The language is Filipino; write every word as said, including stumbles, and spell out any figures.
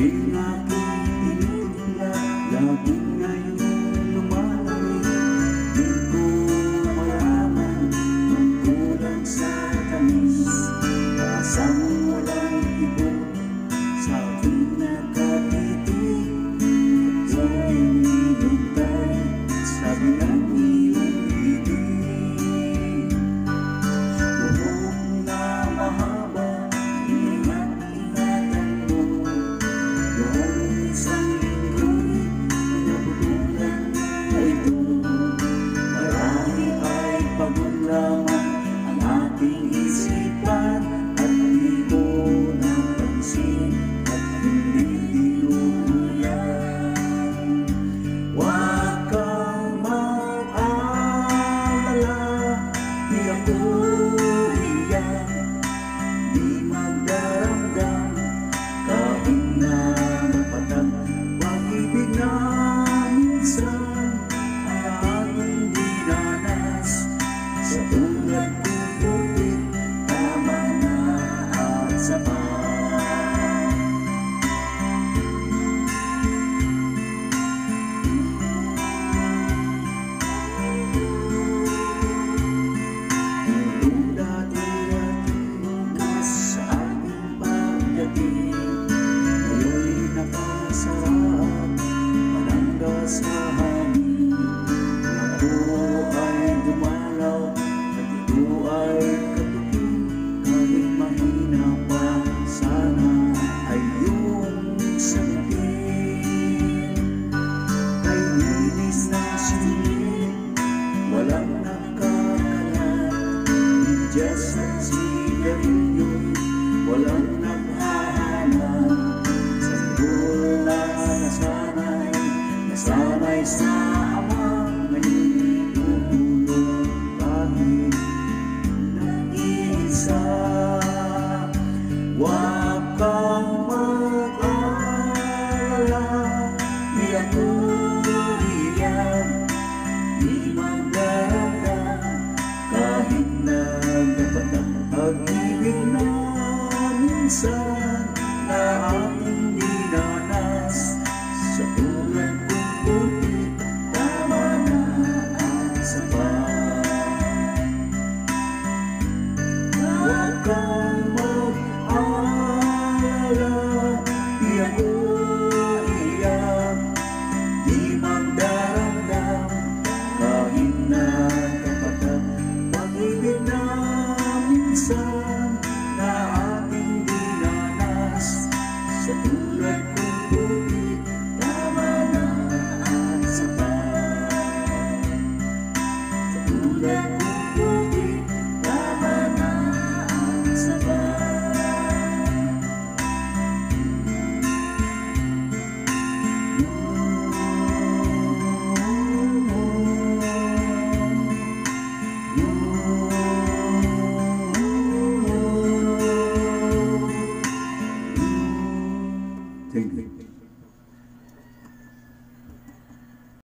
Laging aking tinitingnan, laging ngayon lumalamig. Di ko malaman kung kulang sa tamis, asang walang ibon sa aking nakatitig. At sa'y hinihintay, sabi ng iyong bibig. Buhok na mahaba, ingat-ingatan mo. Noong isang linggo'y pinabutulan na ito. Marami ay pagod lamang ang ating isipan, at di ko napansin at hindi dinutulan. Huwag kang mag-alala, di ako iiyak, di magdaramdam. Kahit na mapatag pag-ibig na minsan ay aking dinanas. Sa tulad kong tubig, tama na at sapat. Kung dati-dati mas sa aking pagdating, ngayon nakasarap